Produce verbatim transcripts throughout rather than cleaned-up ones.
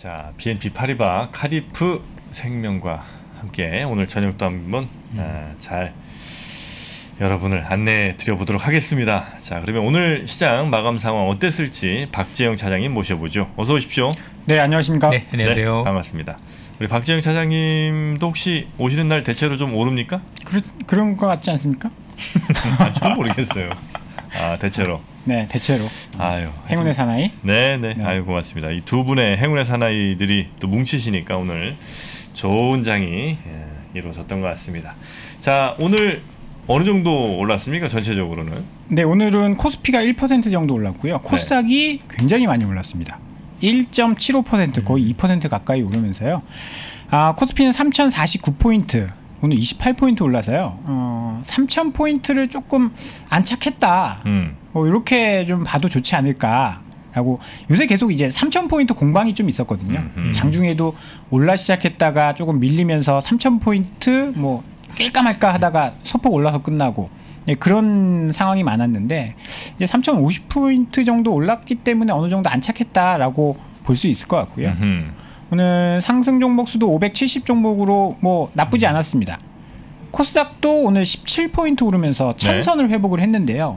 자, 비엔피 파리바 카디프 생명과 함께 오늘 저녁도 한번 음. 아, 잘 여러분을 안내해 드려보도록 하겠습니다. 자, 그러면 오늘 시장 마감 상황 어땠을지 박재영 차장님 모셔보죠. 어서 오십시오. 네, 안녕하십니까. 네, 안녕하세요. 네, 반갑습니다. 우리 박재영 차장님도 혹시 오시는 날 대체로 좀 오릅니까? 그러, 그런 것 같지 않습니까? 아, 좀 모르겠어요. 아, 대체로. 네, 대체로. 아유, 행운의 사나이. 네, 네, 네. 아유, 고맙습니다. 이 두 분의 행운의 사나이들이 또 뭉치시니까 오늘 좋은 장이 예, 이루어졌던 것 같습니다. 자, 오늘 어느 정도 올랐습니까? 전체적으로는? 네, 오늘은 코스피가 일 퍼센트 정도 올랐고요. 코스닥이 네. 굉장히 많이 올랐습니다. 일 점 칠오 퍼센트 거의 이 퍼센트 가까이 오르면서요. 아, 코스피는 삼천사십구 포인트. 오늘 이십팔 포인트 올라서요. 어, 삼천 포인트를 조금 안착했다. 음. 뭐 이렇게 좀 봐도 좋지 않을까라고. 요새 계속 이제 삼천 포인트 공방이 좀 있었거든요. 음, 음. 장중에도 올라 시작했다가 조금 밀리면서 삼천 포인트 뭐 낄까 말까 하다가 소폭 올라서 끝나고 네, 그런 상황이 많았는데 이제 삼천오십 포인트 정도 올랐기 때문에 어느 정도 안착했다라고 볼 수 있을 것 같고요. 음흠. 오늘 상승 종목 수도 오백칠십 종목으로 뭐 나쁘지 않았습니다. 코스닥도 오늘 십칠 포인트 오르면서 천선을 네. 회복을 했는데요.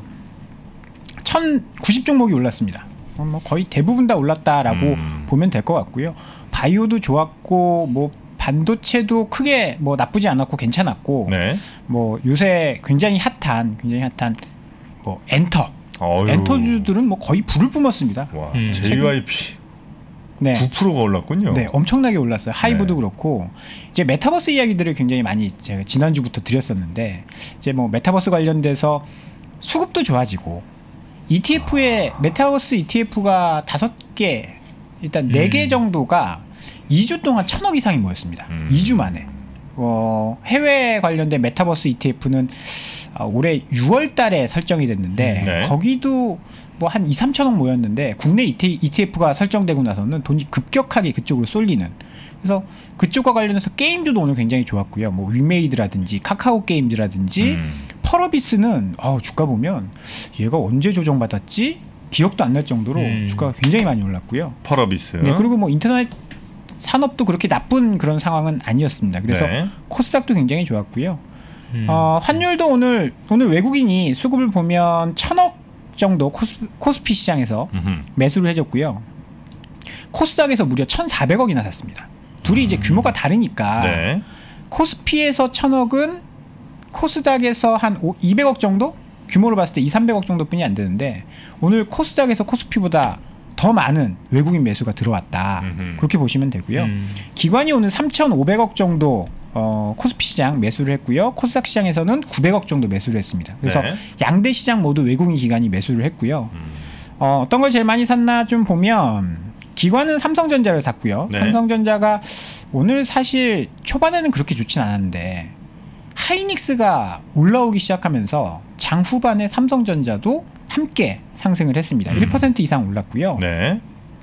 천구십 종목이 올랐습니다. 뭐 거의 대부분 다 올랐다라고 음. 보면 될 것 같고요. 바이오도 좋았고 뭐 반도체도 크게 뭐 나쁘지 않았고 괜찮았고 네. 뭐 요새 굉장히 핫한 굉장히 핫한 뭐 엔터 어휴. 엔터주들은 뭐 거의 불을 뿜었습니다. 와, 음. 제이와이피 네. 구 퍼센트가 올랐군요. 네, 엄청나게 올랐어요. 하이브도 네. 그렇고 이제 메타버스 이야기들을 굉장히 많이 제가 지난주부터 드렸었는데 이제 뭐 메타버스 관련돼서 수급도 좋아지고 이티에프에 아. 메타버스 이티에프가 다섯 개 일단 네 개 음. 정도가 이 주 동안 천억 이상이 모였습니다. 음. 이 주 만에. 어, 해외 관련된 메타버스 이티에프는 어, 올해 유월 달에 설정이 됐는데 음, 네. 거기도 뭐 한 이, 삼천억 모였는데 국내 이티에프가 설정되고 나서는 돈이 급격하게 그쪽으로 쏠리는. 그래서 그쪽과 관련해서 게임들도 오늘 굉장히 좋았고요. 뭐 위메이드라든지 카카오 게임즈라든지 음. 펄어비스는 어, 주가 보면 얘가 언제 조정받았지? 기억도 안 날 정도로 음. 주가가 굉장히 많이 올랐고요. 펄어비스. 네, 그리고 뭐 인터넷 산업도 그렇게 나쁜 그런 상황은 아니었습니다. 그래서 네. 코스닥도 굉장히 좋았고요. 음. 어, 환율도 오늘 오늘 외국인이 수급을 보면 천억 정도 코스, 코스피 시장에서 음흠. 매수를 해줬고요. 코스닥에서 무려 천사백억이나 샀습니다. 둘이 음. 이제 규모가 다르니까 네. 코스피에서 천억은 코스닥에서 한 이백억 정도? 규모를 봤을 때 이, 삼백억 정도뿐이 안 되는데 오늘 코스닥에서 코스피보다 더 많은 외국인 매수가 들어왔다. 음흠. 그렇게 보시면 되고요. 음. 기관이 오늘 삼천오백억 정도 어, 코스피 시장 매수를 했고요. 코스닥 시장에서는 구백억 정도 매수를 했습니다. 그래서 네. 양대 시장 모두 외국인 기관이 매수를 했고요. 음. 어, 어떤 걸 제일 많이 샀나 좀 보면 기관은 삼성전자를 샀고요. 네. 삼성전자가 오늘 사실 초반에는 그렇게 좋진 않았는데 하이닉스가 올라오기 시작하면서 장 후반에 삼성전자도 함께 상승을 했습니다. 음. 일 퍼센트 이상 올랐고요. 네.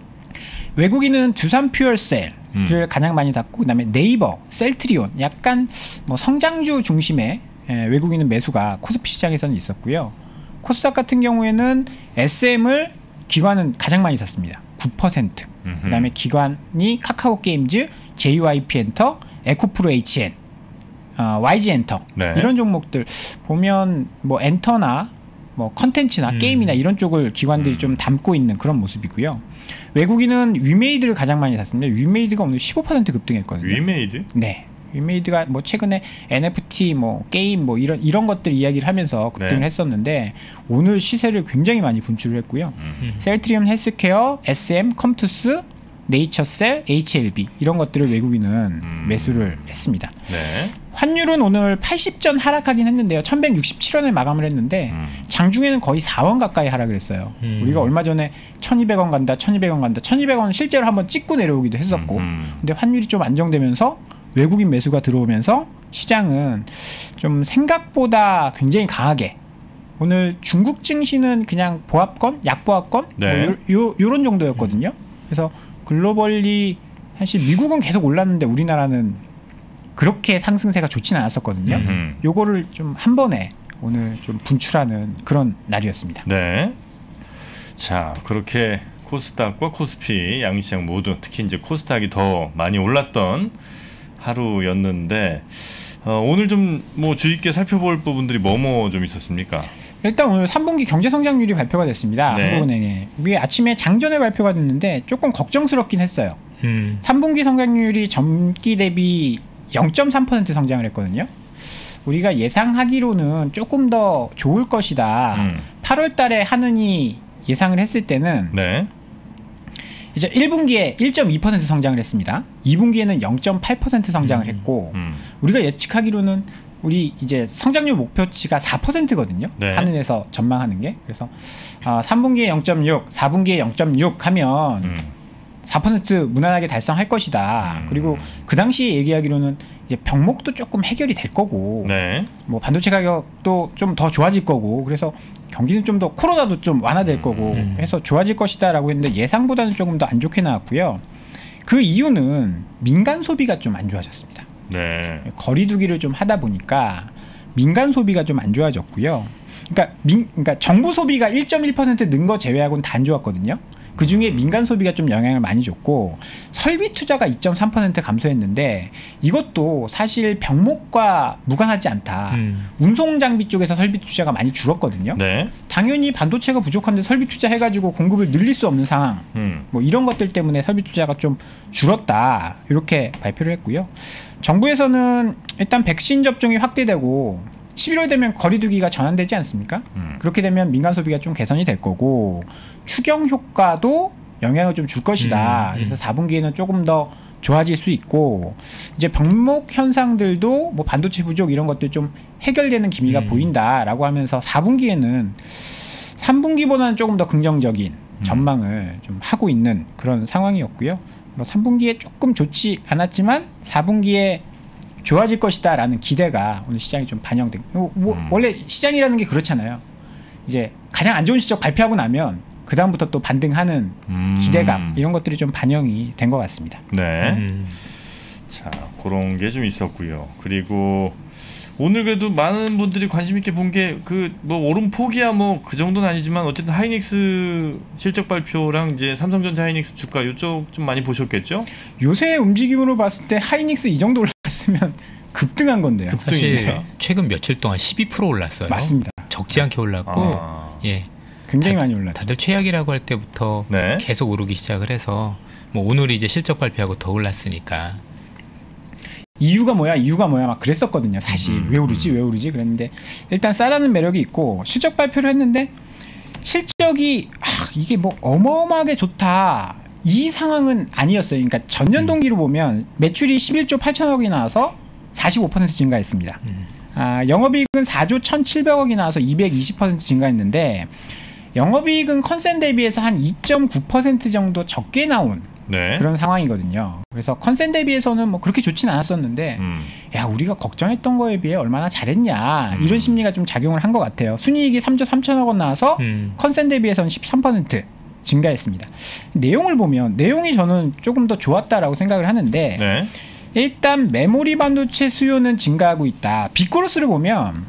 외국인은 두산퓨얼셀을 음. 가장 많이 샀고 그다음에 네이버, 셀트리온 약간 뭐 성장주 중심의 에, 외국인은 매수가 코스피 시장에서는 있었고요. 코스닥 같은 경우에는 에스엠을 기관은 가장 많이 샀습니다. 구 퍼센트. 음흠. 그다음에 기관이 카카오 게임즈, 제이와이피 엔터, 에코프로 에이치엔, 어, 와이지 엔터 네. 이런 종목들 보면 뭐 엔터나 뭐 컨텐츠나 음. 게임이나 이런 쪽을 기관들이 음. 좀 담고 있는 그런 모습이고요. 외국인은 위메이드를 가장 많이 샀습니다. 위메이드가 오늘 십오 퍼센트 급등했거든요. 위메이드? 네. 위메이드가 뭐 최근에 엔에프티 뭐 게임 뭐 이런 이런 것들 이야기를 하면서 급등을 네. 했었는데 오늘 시세를 굉장히 많이 분출을 했고요. 음. 셀트리온 헬스케어, 에스엠, 컴투스, 네이처셀, 에이치엘비 이런 것들을 외국인은 음. 매수를 했습니다. 네. 환율은 오늘 팔십 전 하락하긴 했는데요. 천백육십칠 원에 마감을 했는데 음. 장중에는 거의 사 원 가까이 하락을 했어요. 음. 우리가 얼마 전에 천이백 원 간다, 천이백 원 간다, 천이백 원 실제로 한번 찍고 내려오기도 했었고 음. 근데 환율이 좀 안정되면서 외국인 매수가 들어오면서 시장은 좀 생각보다 굉장히 강하게 오늘 중국 증시는 그냥 보합권, 약보합권 네. 뭐 요, 요, 요런 정도였거든요. 그래서 글로벌리 사실 미국은 계속 올랐는데 우리나라는 그렇게 상승세가 좋지는 않았었거든요. 음흠. 요거를 좀 한 번에 오늘 좀 분출하는 그런 날이었습니다. 네. 자, 그렇게 코스닥과 코스피 양시장 모두 특히 이제 코스닥이 더 많이 올랐던 하루였는데 어, 오늘 좀 뭐 주의 깊게 살펴볼 부분들이 뭐뭐 좀 있었습니까? 일단 오늘 삼 분기 경제 성장률이 발표가 됐습니다. 네. 한국은행에. 위에 아침에 장전에 발표가 됐는데 조금 걱정스럽긴 했어요. 음. 삼 분기 성장률이 전기 대비 영 점 삼 퍼센트 성장을 했거든요. 우리가 예상하기로는 조금 더 좋을 것이다. 음. 팔월 달에 하느니 예상을 했을 때는 네. 이제 일 분기에 일 점 이 퍼센트 성장을 했습니다. 이 분기에는 영 점 팔 퍼센트 성장을 했고 음. 우리가 예측하기로는 우리 이제 성장률 목표치가 사 퍼센트거든요. 네. 한은에서 전망하는 게. 그래서 어, 삼 분기에 영 점 육, 사 분기에 영 점 육 하면 음. 사 퍼센트 무난하게 달성할 것이다. 음. 그리고 그 당시에 얘기하기로는 이제 병목도 조금 해결이 될 거고, 네. 뭐 반도체 가격도 좀 더 좋아질 거고, 그래서 경기는 좀 더 코로나도 좀 완화될 음. 거고 음. 해서 좋아질 것이다라고 했는데 예상보다는 조금 더 안 좋게 나왔고요. 그 이유는 민간 소비가 좀 안 좋아졌습니다. 네. 거리두기를 좀 하다 보니까 민간 소비가 좀 안 좋아졌고요. 그러니까 민, 그러니까 정부 소비가 일 점 일 퍼센트 는 거 제외하고는 다 안 좋았거든요. 그 중에 민간 소비가 좀 영향을 많이 줬고 설비 투자가 이 점 삼 퍼센트 감소했는데 이것도 사실 병목과 무관하지 않다. 음. 운송 장비 쪽에서 설비 투자가 많이 줄었거든요. 네. 당연히 반도체가 부족한데 설비 투자해가지고 공급을 늘릴 수 없는 상황. 음. 뭐 이런 것들 때문에 설비 투자가 좀 줄었다. 이렇게 발표를 했고요. 정부에서는 일단 백신 접종이 확대되고 십일월 되면 거리두기가 전환되지 않습니까? 음. 그렇게 되면 민간 소비가 좀 개선이 될 거고 추경 효과도 영향을 좀 줄 것이다. 음, 음. 그래서 사 분기에는 조금 더 좋아질 수 있고 이제 병목 현상들도 뭐 반도체 부족 이런 것들 좀 해결되는 기미가 음. 보인다라고 하면서 사 분기에는 삼 분기보다는 조금 더 긍정적인 음. 전망을 좀 하고 있는 그런 상황이었고요. 뭐 삼 분기에 조금 좋지 않았지만 사 분기에 좋아질 것이다라는 기대가 오늘 시장에 좀 반영된. 뭐, 뭐 음. 원래 시장이라는 게 그렇잖아요. 이제 가장 안 좋은 실적 발표하고 나면 그 다음부터 또 반등하는 음. 기대감 이런 것들이 좀 반영이 된 것 같습니다. 네. 음. 자, 그런 게 좀 있었고요. 그리고 오늘 그래도 많은 분들이 관심 있게 본 게 그 뭐 오름폭이야 뭐 그 정도는 아니지만 어쨌든 하이닉스 실적 발표랑 이제 삼성전자 하이닉스 주가 이쪽 좀 많이 보셨겠죠? 요새 움직임으로 봤을 때 하이닉스 이 정도 올랐으면 급등한 건데요. 사실 급등입니다. 최근 며칠 동안 십이 퍼센트 올랐어요. 맞습니다. 적지 않게 올랐고 아. 예. 굉장히 다- 많이 올랐죠. 다들 최악이라고 할 때부터 네. 계속 오르기 시작을 해서 뭐 오늘이 이제 실적 발표하고 더 올랐으니까 이유가 뭐야 이유가 뭐야 막 그랬었거든요. 사실 음. 왜 오르지 왜 오르지 그랬는데 일단 싸다는 매력이 있고 실적 발표를 했는데 실적이 아, 이게 뭐 어마어마하게 좋다 이 상황은 아니었어요. 그러니까 전년 동기로 보면 매출이 십일조 팔천억이 나와서 사십오 퍼센트 증가했습니다. 음. 아, 영업이익은 사조 천칠백억이 나와서 이백이십 퍼센트 증가했는데 영업이익은 컨센 대비해서 한 이 점 구 퍼센트 정도 적게 나온 네. 그런 상황이거든요. 그래서 컨센 대비해서는 뭐 그렇게 좋진 않았었는데 음. 야 우리가 걱정했던 거에 비해 얼마나 잘했냐 음. 이런 심리가 좀 작용을 한 것 같아요. 순이익이 삼조 삼천억 원 나와서 음. 컨센 대비해서는 십삼 퍼센트 증가했습니다. 내용을 보면 내용이 저는 조금 더 좋았다라고 생각을 하는데 네. 일단 메모리 반도체 수요는 증가하고 있다. 빅그로스를 보면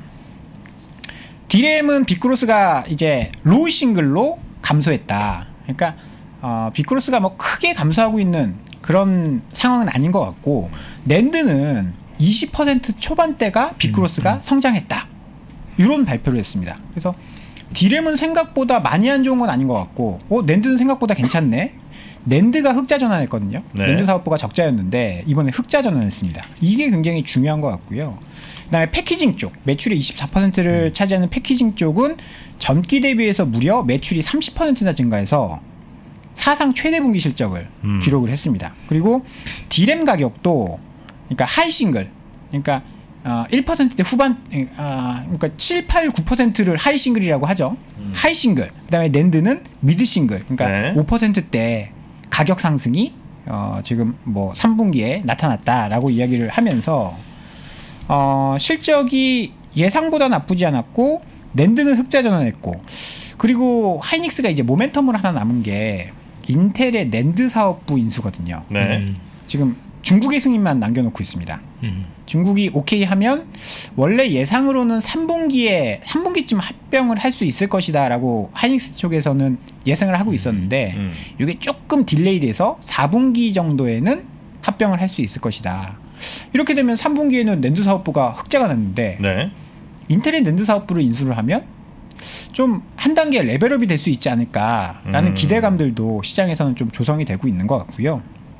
디램은 빅그로스가 이제 로우 싱글로 감소했다. 그러니까 어, 빅그로스가 뭐 크게 감소하고 있는 그런 상황은 아닌 것 같고 낸드는 이십 퍼센트 초반대가 빅그로스가 음, 음. 성장했다. 이런 발표를 했습니다. 그래서 디램은 생각보다 많이 안 좋은 건 아닌 것 같고 어, 낸드는 생각보다 괜찮네. 낸드가 흑자 전환했거든요. 네. 낸드 사업부가 적자였는데 이번에 흑자 전환했습니다. 이게 굉장히 중요한 것 같고요. 그다음에 패키징 쪽 매출의 이십사 퍼센트를 음. 차지하는 패키징 쪽은 전기 대비해서 무려 매출이 삼십 퍼센트나 증가해서 사상 최대 분기 실적을 음. 기록을 했습니다. 그리고 디램 가격도 그러니까 하이 싱글 그러니까 어, 일 퍼센트대 후반 아, 그러니까 칠, 팔, 구 퍼센트를 하이 싱글이라고 하죠. 음. 하이 싱글. 그다음에 낸드는 미드 싱글. 그러니까 네. 오 퍼센트대 가격 상승이 어, 지금 뭐 삼 분기에 나타났다라고 이야기를 하면서 어, 실적이 예상보다 나쁘지 않았고 낸드는 흑자 전환했고 그리고 하이닉스가 이제 모멘텀으로 하나 남은 게 인텔의 낸드 사업부 인수거든요. 네. 음. 지금 중국의 승인만 남겨놓고 있습니다. 음. 중국이 오케이 하면 원래 예상으로는 삼 분기에 삼 분기쯤 합병을 할 수 있을 것이다라고 하이닉스 쪽에서는 예상을 하고 있었는데 음. 이게 조금 딜레이돼서 사 분기 정도에는 합병을 할 수 있을 것이다. 이렇게 되면 삼 분기에는 낸드 사업부가 흑자가 났는데 네. 인텔의 낸드 사업부를 인수를 하면 좀 한 단계 레벨업이 될 수 있지 않을까라는 음. 기대감들도 시장에서는 좀 조성이 되고 있는 것 같고요.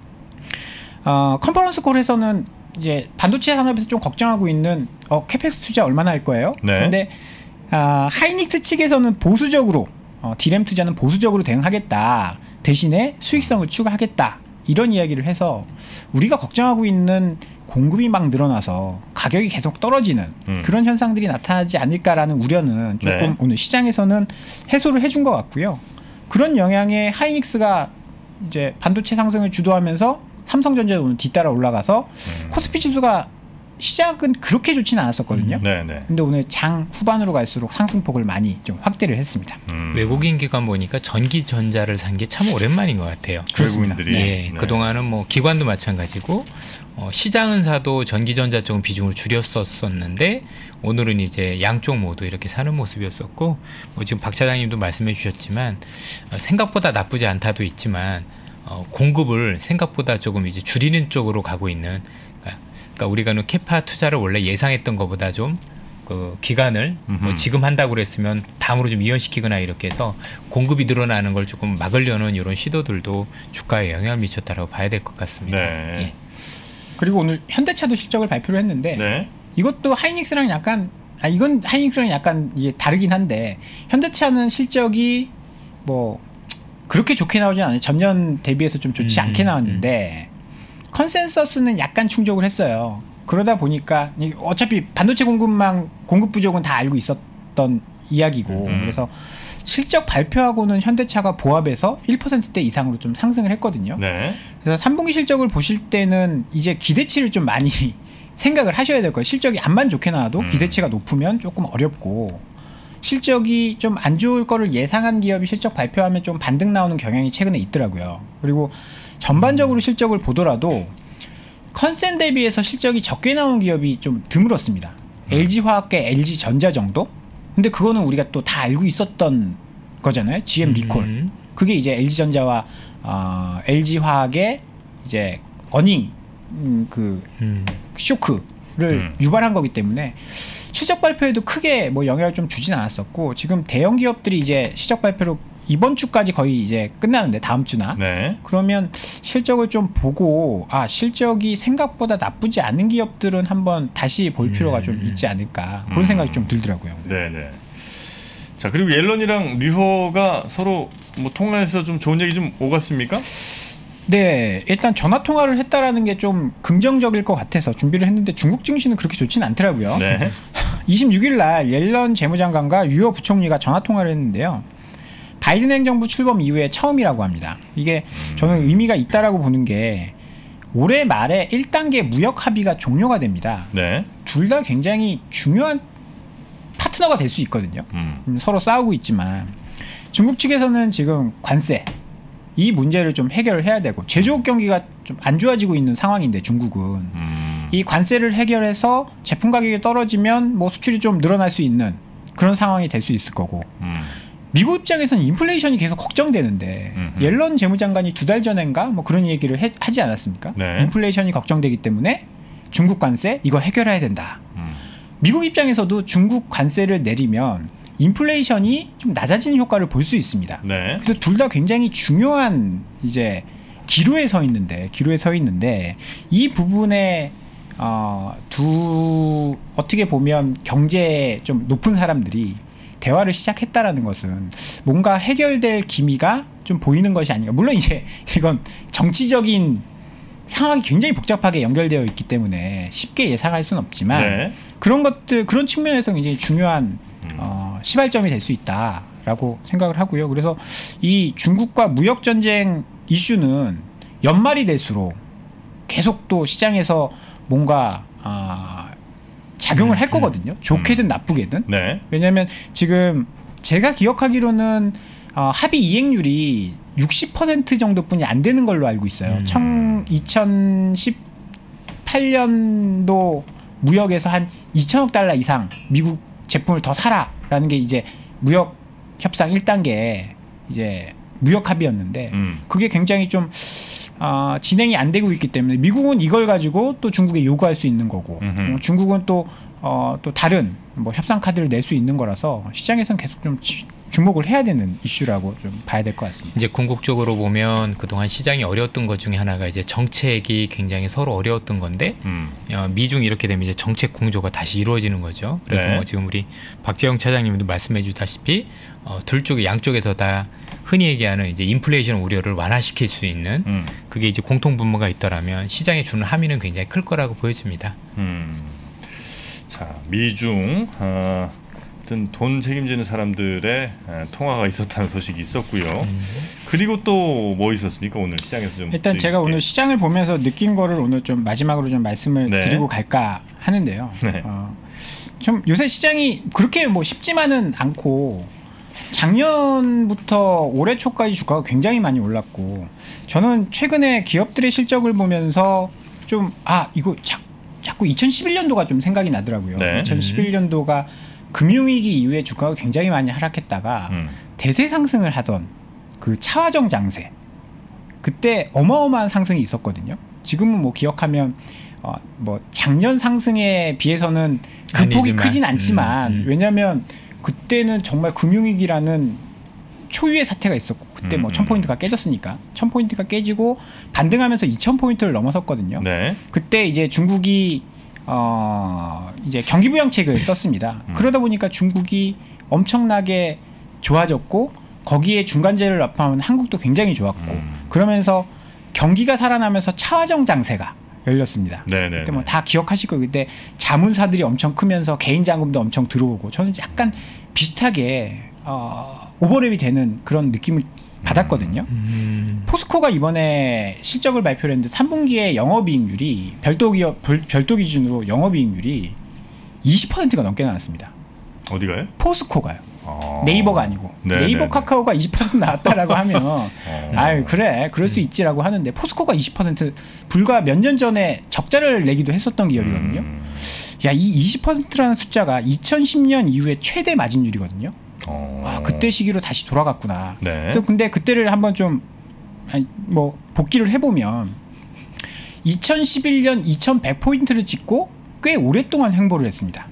어, 컨퍼런스 콜에서는 이제 반도체 산업에서 좀 걱정하고 있는 어, 캐펙스 투자 얼마나 할 거예요? 네. 근데 아, 하이닉스 측에서는 보수적으로 어, 디램 투자는 보수적으로 대응하겠다. 대신에 수익성을 추가하겠다. 이런 이야기를 해서 우리가 걱정하고 있는 공급이 막 늘어나서 가격이 계속 떨어지는 음. 그런 현상들이 나타나지 않을까라는 우려는 조금 네. 오늘 시장에서는 해소를 해준 것 같고요. 그런 영향에 하이닉스가 이제 반도체 상승을 주도하면서 삼성전자 오늘 뒤따라 올라가서 음. 코스피 지수가 시작은 그렇게 좋지는 않았었거든요. 네, 네. 근데 오늘 장 후반으로 갈수록 상승폭을 많이 좀 확대를 했습니다. 음. 외국인 기관 보니까 전기전자를 산 게 참 오랜만인 것 같아요. 그렇습니다. 외국인들이. 예, 네. 그동안은 뭐 기관도 마찬가지고 어, 시장은사도 전기전자 쪽은 비중을 줄였었었는데 오늘은 이제 양쪽 모두 이렇게 사는 모습이었었고 뭐 지금 박 차장님도 말씀해 주셨지만 어, 생각보다 나쁘지 않다도 있지만 어, 공급을 생각보다 조금 이제 줄이는 쪽으로 가고 있는 그러니까, 그러니까 우리가 캐파 투자를 원래 예상했던 것보다 좀 그 기간을 뭐 지금 한다고 그랬으면 다음으로 좀 이연시키거나 이렇게 해서 공급이 늘어나는 걸 조금 막으려는 이런 시도들도 주가에 영향을 미쳤다라고 봐야 될 것 같습니다. 네. 예. 그리고 오늘 현대차도 실적을 발표를 했는데 네. 이것도 하이닉스랑 약간 아 이건 하이닉스랑 약간 이게 다르긴 한데 현대차는 실적이 뭐 그렇게 좋게 나오진 않아요. 전년 대비해서 좀 좋지 음, 않게 나왔는데 컨센서스는 약간 충족을 했어요. 그러다 보니까 어차피 반도체 공급망 공급 부족은 다 알고 있었던 이야기고 음. 그래서 실적 발표하고는 현대차가 보합해서 일 퍼센트대 이상으로 좀 상승을 했거든요. 네. 그래서 삼 분기 실적을 보실 때는 이제 기대치를 좀 많이 생각을 하셔야 될 거예요. 실적이 안만 좋게 나와도 음. 기대치가 높으면 조금 어렵고 실적이 좀 안 좋을 거를 예상한 기업이 실적 발표하면 좀 반등 나오는 경향이 최근에 있더라고요. 그리고 전반적으로 실적을 보더라도 컨센 대비해서 실적이 적게 나온 기업이 좀 드물었습니다. 음. 엘지화학과 엘지전자 정도? 근데 그거는 우리가 또 다 알고 있었던 거잖아요. 지엠 리콜. 음. 그게 이제 엘지전자와 어, 엘지화학의 이제 어닝 음, 그 음. 쇼크를 음. 유발한 거기 때문에 실적 발표에도 크게 뭐 영향을 좀 주진 않았었고 지금 대형 기업들이 이제 실적 발표로 이번 주까지 거의 이제 끝나는데 다음 주나 네. 그러면 실적을 좀 보고 아 실적이 생각보다 나쁘지 않은 기업들은 한번 다시 볼 필요가 좀 있지 않을까 그런 음. 생각이 좀 들더라고요. 네, 네. 자, 그리고 옐런이랑 류호가 서로 뭐 통화해서 좀 좋은 얘기 좀 오갔습니까? 네, 일단 전화 통화를 했다라는 게 좀 긍정적일 것 같아서 준비를 했는데 중국 증시는 그렇게 좋지는 않더라고요. 네. 이십육 일 날 옐런 재무장관과 유어 부총리가 전화 통화를 했는데요. 바이든 행정부 출범 이후에 처음이라고 합니다. 이게 저는 의미가 있다라고 보는 게 올해 말에 일 단계 무역 합의가 종료가 됩니다. 네. 둘 다 굉장히 중요한 파트너가 될 수 있거든요. 음. 음, 서로 싸우고 있지만 중국 측에서는 지금 관세 이 문제를 좀 해결을 해야 되고 제조업 경기가 좀 안 좋아지고 있는 상황인데 중국은 음. 이 관세를 해결해서 제품 가격이 떨어지면 뭐 수출이 좀 늘어날 수 있는 그런 상황이 될 수 있을 거고 음. 미국 입장에서는 인플레이션이 계속 걱정되는데 음흠. 옐런 재무장관이 두 달 전인가 뭐 그런 얘기를 해, 하지 않았습니까? 네. 인플레이션이 걱정되기 때문에 중국 관세 이거 해결해야 된다. 음. 미국 입장에서도 중국 관세를 내리면 인플레이션이 좀 낮아지는 효과를 볼 수 있습니다. 네. 그래서 둘 다 굉장히 중요한 이제 기로에 서 있는데 기로에 서 있는데 이 부분에 어, 두 어떻게 보면 경제에 좀 높은 사람들이 대화를 시작했다라는 것은 뭔가 해결될 기미가 좀 보이는 것이 아닌가. 물론 이제 이건 정치적인 상황이 굉장히 복잡하게 연결되어 있기 때문에 쉽게 예상할 수는 없지만 네. 그런 것들 그런 측면에서 굉장히 중요한 음. 어, 시발점이 될 수 있다라고 생각을 하고요. 그래서 이 중국과 무역 전쟁 이슈는 연말이 될수록 계속 또 시장에서 뭔가 아, 작용을 음, 할 거거든요. 좋게든 나쁘게든. 네. 왜냐하면 지금 제가 기억하기로는 어, 합의 이행률이 육십 퍼센트 정도뿐이 안 되는 걸로 알고 있어요. 음. 청 이천십팔 이천십팔 년도 무역에서 한 이천억 달러 이상 미국 제품을 더 사라라는 게 이제 무역 협상 일 단계 이제 무역 합의였는데 음. 그게 굉장히 좀 어, 진행이 안 되고 있기 때문에 미국은 이걸 가지고 또 중국에 요구할 수 있는 거고 어, 중국은 또, 어, 또 다른 뭐 협상 카드를 낼 수 있는 거라서 시장에서는 계속 좀 지, 주목을 해야 되는 이슈라고 좀 봐야 될 것 같습니다. 이제 궁극적으로 보면 그동안 시장이 어려웠던 것 중에 하나가 이제 정책이 굉장히 서로 어려웠던 건데 음. 어, 미중 이렇게 되면 이제 정책 공조가 다시 이루어지는 거죠. 그래서 네. 뭐 지금 우리 박재영 차장님도 말씀해 주다시피 어, 둘 쪽에 양쪽에서 다 흔히 얘기하는 이제 인플레이션 우려를 완화시킬 수 있는 음. 그게 이제 공통 분모가 있더라면 시장에 주는 함의는 굉장히 클 거라고 보여집니다. 음. 자, 미중 어, 어떤 돈 책임지는 사람들의 에, 통화가 있었다는 소식이 있었고요. 음. 그리고 또 뭐 있었습니까? 오늘 시장에서 좀 일단 제가 있게. 오늘 시장을 보면서 느낀 거를 오늘 좀 마지막으로 좀 말씀을 네. 드리고 갈까 하는데요. 네. 어, 좀 요새 시장이 그렇게 뭐 쉽지만은 않고 작년부터 올해 초까지 주가가 굉장히 많이 올랐고 저는 최근에 기업들의 실적을 보면서 좀 아 이거 자, 자꾸 이천십일 년도가 좀 생각이 나더라고요. 네. 이천십일 년도가 금융위기 이후에 주가가 굉장히 많이 하락했다가 음. 대세 상승을 하던 그 차화정 장세 그때 어마어마한 상승이 있었거든요. 지금은 뭐 기억하면 어 뭐 작년 상승에 비해서는 그 폭이 아니지만. 크진 않지만 음, 음. 왜냐하면 그때는 정말 금융위기라는 초유의 사태가 있었고 그때 뭐 음, 천 포인트가 깨졌으니까 천 포인트가 깨지고 반등하면서 이천 포인트를 넘어섰거든요. 네. 그때 이제 중국이 어 이제 경기 부양책을 썼습니다. 음. 그러다 보니까 중국이 엄청나게 좋아졌고 거기에 중간재를 납품하면 한국도 굉장히 좋았고 음. 그러면서 경기가 살아나면서 차화정 장세가 열렸습니다. 네네. 그때 뭐 다 기억하실 거예요. 그때 자문사들이 엄청 크면서 개인 자금도 엄청 들어오고 저는 약간 비슷하게 어, 오버랩이 되는 그런 느낌을 받았거든요. 음. 포스코가 이번에 실적을 발표를 했는데 삼 분기에 영업이익률이 별도 기업 별- 별도 기준으로 영업이익률이 이십 퍼센트가 넘게 나왔습니다. 어디가요? 포스코가요. 어. 네이버가 아니고 네, 네이버 네, 네. 카카오가 이십 퍼센트 나왔다라고 하면 어. 아유 그래 그럴 수 있지라고 하는데 포스코가 이십 퍼센트 불과 몇 년 전에 적자를 내기도 했었던 기업이거든요. 음. 야, 이 이십 퍼센트라는 숫자가 이천십 년 이후에 최대 마진율이거든요. 어. 아, 그때 시기로 다시 돌아갔구나. 네. 또 근데 그때를 한번 좀 아니, 뭐 복기를 해보면 이천십일 년 이천백 포인트를 찍고 꽤 오랫동안 횡보를 했습니다.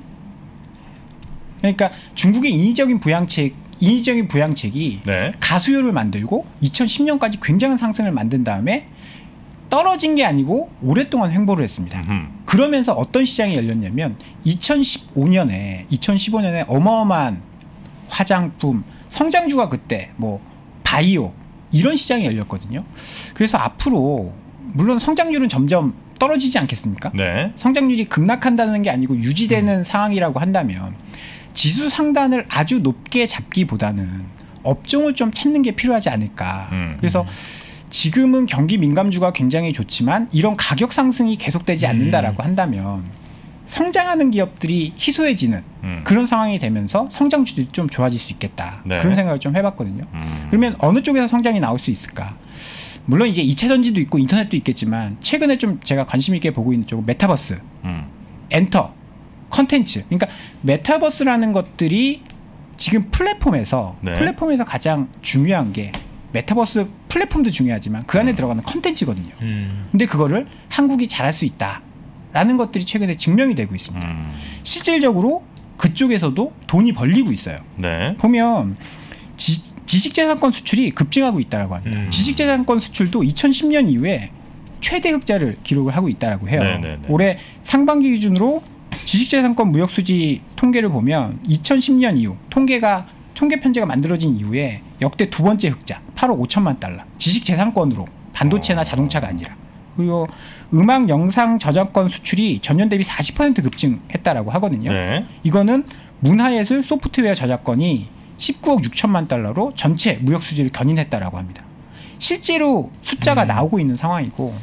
그러니까 중국의 인위적인 부양책, 인위적인 부양책이 네. 가수요를 만들고 이천십 년까지 굉장한 상승을 만든 다음에 떨어진 게 아니고 오랫동안 횡보를 했습니다. 음흠. 그러면서 어떤 시장이 열렸냐면 이천십오 년에 이천십오 년에 어마어마한 화장품 성장주가 그때 뭐 바이오 이런 시장이 열렸거든요. 그래서 앞으로 물론 성장률은 점점 떨어지지 않겠습니까? 네. 성장률이 급락한다는 게 아니고 유지되는 음. 상황이라고 한다면 지수 상단을 아주 높게 잡기보다는 업종을 좀 찾는 게 필요하지 않을까. 음. 그래서 지금은 경기 민감주가 굉장히 좋지만 이런 가격 상승이 계속되지 않는다라고 한다면 성장하는 기업들이 희소해지는 음. 그런 상황이 되면서 성장주들이 좀 좋아질 수 있겠다. 네. 그런 생각을 좀 해봤거든요. 음. 그러면 어느 쪽에서 성장이 나올 수 있을까? 물론 이제 이 차 전지도 있고 인터넷도 있겠지만 최근에 좀 제가 관심 있게 보고 있는 쪽은 메타버스, 음. 엔터, 컨텐츠. 그러니까 메타버스라는 것들이 지금 플랫폼에서 네. 플랫폼에서 가장 중요한 게 메타버스 플랫폼도 중요하지만 그 안에 들어가는 컨텐츠거든요. 음. 근데 그거를 한국이 잘할 수 있다라는 것들이 최근에 증명이 되고 있습니다. 음. 실질적으로 그쪽에서도 돈이 벌리고 있어요. 네. 보면 지, 지식재산권 수출이 급증하고 있다고 합니다. 음. 지식재산권 수출도 이천십 년 이후에 최대 흑자를 기록을 하고 있다고 해요. 네네네. 올해 상반기 기준으로 지식재산권 무역수지 통계를 보면 이천십 년 이후 통계가 통계 편제가 만들어진 이후에 역대 두 번째 흑자 팔억 오천만 달러 지식재산권으로 반도체나 자동차가 아니라 그리고 음악 영상 저작권 수출이 전년 대비 사십 퍼센트 급증했다라고 하거든요. 네. 이거는 문화예술 소프트웨어 저작권이 십구억 육천만 달러로 전체 무역 수지를 견인했다라고 합니다. 실제로 숫자가 음. 나오고 있는 상황이고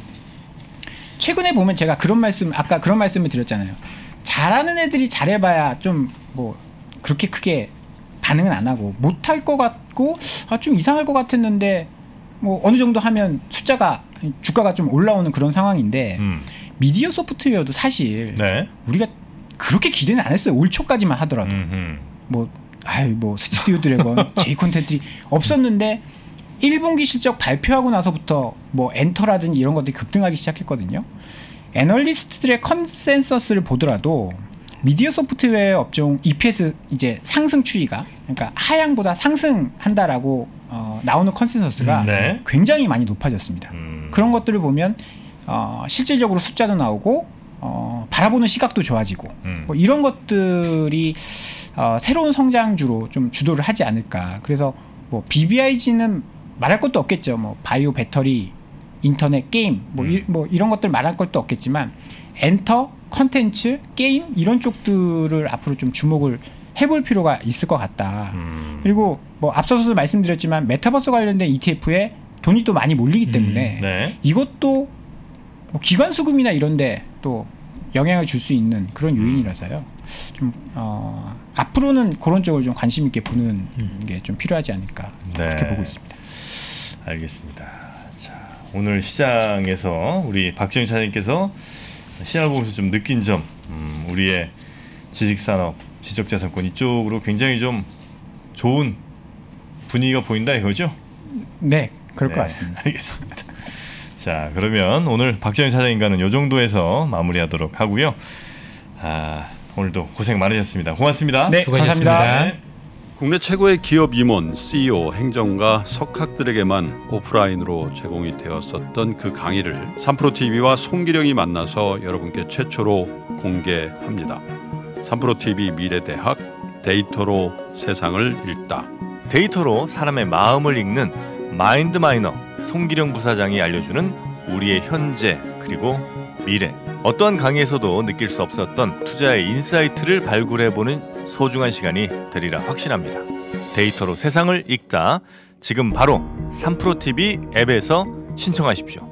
최근에 보면 제가 그런 말씀 아까 그런 말씀을 드렸잖아요. 잘하는 애들이 잘해봐야 좀 뭐 그렇게 크게 반응은 안 하고 못할 것 같고 아 좀 이상할 것 같았는데 뭐 어느 정도 하면 숫자가 주가가 좀 올라오는 그런 상황인데 음. 미디어 소프트웨어도 사실 네. 우리가 그렇게 기대는 안 했어요. 올 초까지만 하더라도. 음흠. 뭐 아유 뭐 스튜디오 드래곤, 제이 콘텐츠들이 없었는데 일 분기 실적 발표하고 나서부터 뭐 엔터라든지 이런 것들이 급등하기 시작했거든요. 애널리스트들의 컨센서스를 보더라도 미디어 소프트웨어 업종 이피에스 이제 상승 추이가 그러니까 하향보다 상승한다라고 어, 나오는 컨센서스가 음, 네. 굉장히 많이 높아졌습니다. 음. 그런 것들을 보면 어, 실질적으로 숫자도 나오고 어, 바라보는 시각도 좋아지고 음. 뭐 이런 것들이 어, 새로운 성장주로 좀 주도를 하지 않을까. 그래서 뭐 비비아이지는 말할 것도 없겠죠. 뭐 바이오, 배터리, 인터넷, 게임 뭐, 음. 이, 뭐 이런 것들 말할 것도 없겠지만 엔터, 컨텐츠, 게임 이런 쪽들을 앞으로 좀 주목을 해볼 필요가 있을 것 같다. 음. 그리고 뭐 앞서서도 말씀드렸지만 메타버스 관련된 이티에프에 돈이 또 많이 몰리기 때문에 음. 네. 이것도 뭐 기관 수급이나 이런데 또 영향을 줄 수 있는 그런 요인이라서요. 좀 어, 앞으로는 그런 쪽을 좀 관심 있게 보는 음. 게 좀 필요하지 않을까 네. 그렇게 보고 있습니다. 알겠습니다. 자, 오늘 시장에서 우리 박지영 차장님께서 시장을 보면서 좀 느낀 점, 음, 우리의 지식산업, 지적자산권 이쪽으로 굉장히 좀 좋은 분위기가 보인다 이거죠? 네, 그럴 네, 것 같습니다. 알겠습니다. 자, 그러면 오늘 박지영 차장님과는 이 정도에서 마무리하도록 하고요. 아, 오늘도 고생 많으셨습니다. 고맙습니다. 네, 수고하셨습니다. 감사합니다. 네. 국내 최고의 기업 임원, 씨이오, 행정가, 석학들에게만 오프라인으로 제공이 되었었던 그 강의를 삼프로티비와 송기령이 만나서 여러분께 최초로 공개합니다. 삼프로티비 미래대학 데이터로 세상을 읽다. 데이터로 사람의 마음을 읽는 마인드마이너 송기령 부사장이 알려주는 우리의 현재 그리고 미래, 어떠한 강의에서도 느낄 수 없었던 투자의 인사이트를 발굴해보는 소중한 시간이 되리라 확신합니다. 데이터로 세상을 읽다, 지금 바로 삼프로티비 앱에서 신청하십시오.